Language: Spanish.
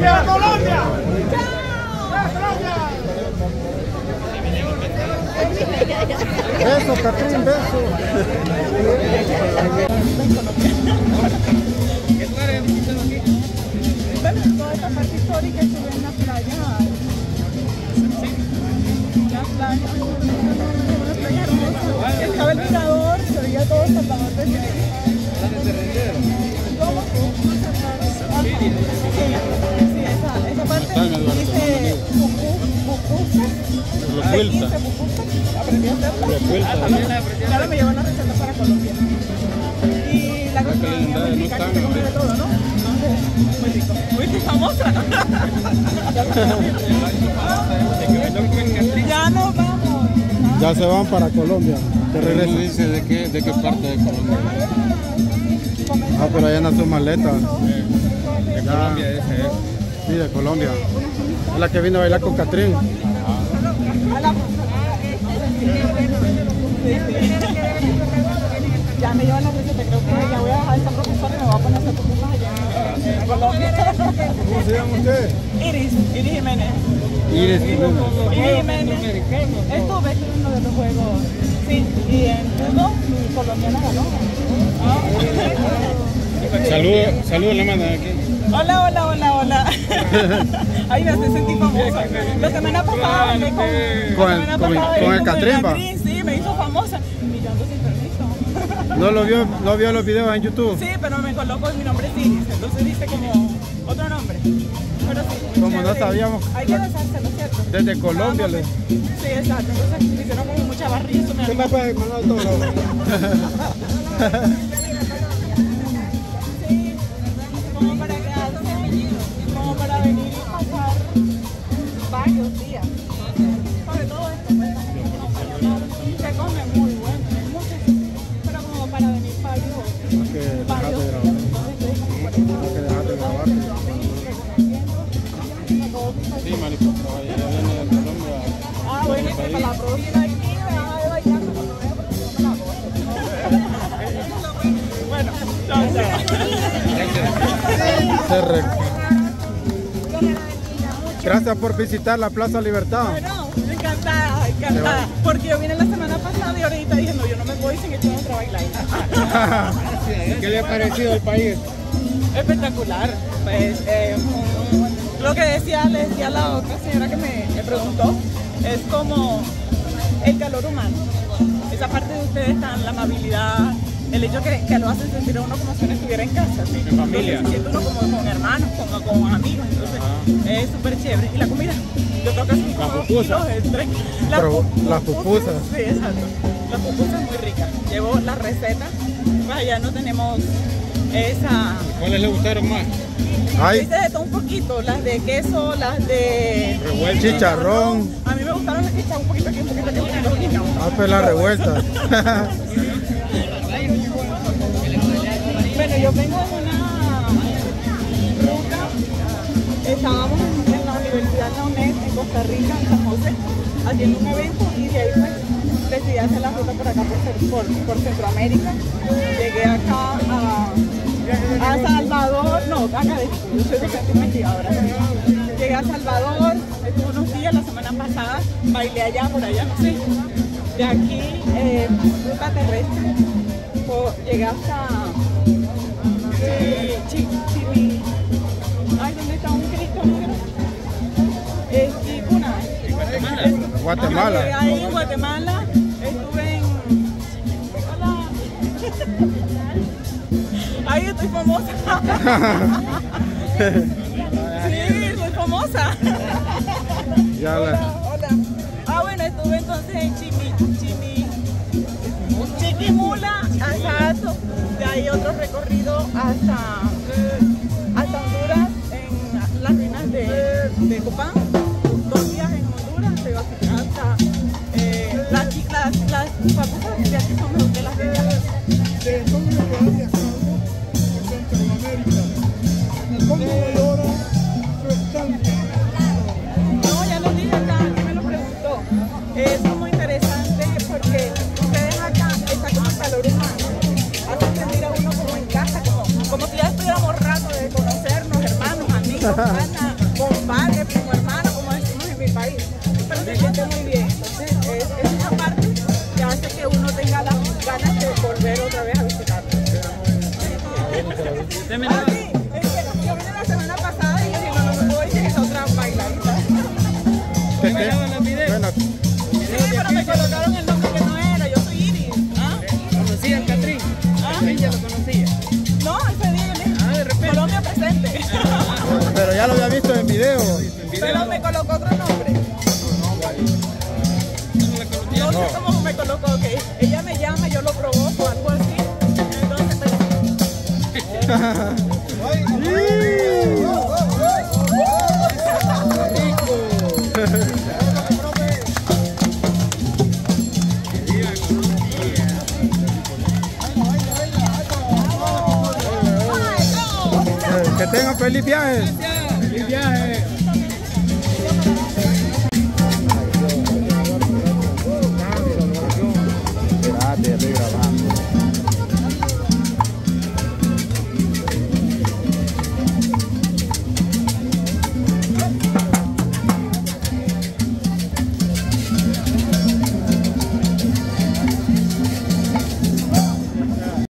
¡Viva Colombia! Beso, Catrín, beso. Bueno, toda esta parte histórica estuve en la playa. La playa, una playa hermosa. Estaba el mirador, se veía todo el Salvador de Chile. ¿Cómo? Sí, esa parte dice pupusas. Aprendí a hacerla. Claro, me llevan la receta para Colombia. Y la gastronomía mexicana se come de todo, ¿no? Muy rico. Muy famosa. Ya nos vamos. Ya se van para Colombia. ¿Te regresan? Dice de qué parte de Colombia. Ah, pero allá en su maleta. De Colombia ese es. Sí, de Colombia. Es la que vino a bailar con Catrín. Ya me llevan la receta, creo que ya voy a dejar esta profesora y me voy a poner a hacer pupusas allá en Colombia. ¿Cómo se llama usted? Iris Jiménez. Iris Jiménez. Iris Jiménez. Estuve en uno de los juegos. Sí, y en judo colombiana ganó. Saludos la manda aquí. Hola. Ay, me hace sentir famosa. La semana pasada hablé con el Catrín. Sí, me hizo famosa. Mirando sin permiso. ¿No vio los videos en YouTube? Sí, pero me coloco mi nombre es Iris, entonces dice como otro nombre. Pero sí. Como no sabíamos. Hay que besárselo, ¿cierto? Desde Colombia. Sí, exacto. Entonces me hicieron como mucha barriga. ¿Qué me puede mandar todo? Como para venir y pasar varios días. Sobre todo esto, se come muy bueno, pero como para venir varios días. Sí, marico, allá viene de Colombia. Ah, bueno, que para la próxima aquí me van a ver bailando con nuevo, porque no me la voy. Bueno, Gracias por visitar la Plaza Libertad. bueno, encantada. Porque yo vine la semana pasada y ahorita dije, no, yo no me voy sin echar otra bailarina. ¿Qué le ha parecido el país? Espectacular. Pues lo que le decía a la otra señora que me preguntó, es como el calor humano. Esa parte de ustedes está la amabilidad, el hecho que lo hacen sentir a uno como si uno estuviera en casa, ¿sí? En familia. Se siente uno como con hermanos, como con amigos, entonces es súper chévere. Y la comida, yo creo que son como 2 kilos extra. Las pupusas. Sí, exacto. Las pupusas muy ricas. Llevo la receta, pues allá no tenemos esa... ¿Cuáles le gustaron más? Ay, Hice de todo un poquito, las de queso, las de... Revuelta. chicharrón. A mí me gustaron las que echaban un poquito aquí, un poquito aquí, un poquito aquí. Ah, pues la revuelta. Bueno, yo vengo en una ruta, estábamos en la Universidad de la UNED en Costa Rica, en San José, haciendo un evento y de ahí pues decidí hacer la ruta por acá, por Centroamérica. Llegué acá a Salvador, no, acá de yo soy docente investigadora. Llegué a Salvador, estuve unos días la semana pasada, bailé allá, por allá, no sé. De aquí, ruta terrestre, llegué hasta ay, ¿dónde está un Cristo negro? Chicuna. Guatemala. Llegué ahí en Guatemala, estuve en... Hola. Ay, estoy famosa. Sí, soy famosa. Hola. Ah, bueno, estuve entonces en Chiquimula, hasta Azo. De ahí otro recorrido hasta Honduras, en las ruinas de Copán. 2 días en Honduras, luego hasta las pupusas de aquí son mejor que las de allá. No, ya lo dije acá, alguien me lo preguntó. Es como interesante porque ustedes acá está como el calor humano. Hacen sentir a uno como en casa, como si ya estuviéramos rato de conocernos, hermanos, amigos, Ana. compadre, primo hermano, como decimos en mi país. Pero se siente muy bien. Entonces, es esa parte que hace que uno tenga las ganas de volver otra vez a visitarlo. Ah, sí, es que yo vine la semana pasada y yo dije, no me puedo ir, es otra bailarita. Bueno, Sí, pero me colocaron el nombre que no era, yo soy Iris. ¿Ah? ¿Conocías Catrín? ¿Ah? ¿Catrín ya lo conocía? No, ese día De repente. Colombia presente. pero ya lo había visto en video. Pero me colocó otro nombre. No sé cómo me colocó, que ella me llama, yo lo provoco, algo así. Entonces, Que tengan feliz viaje.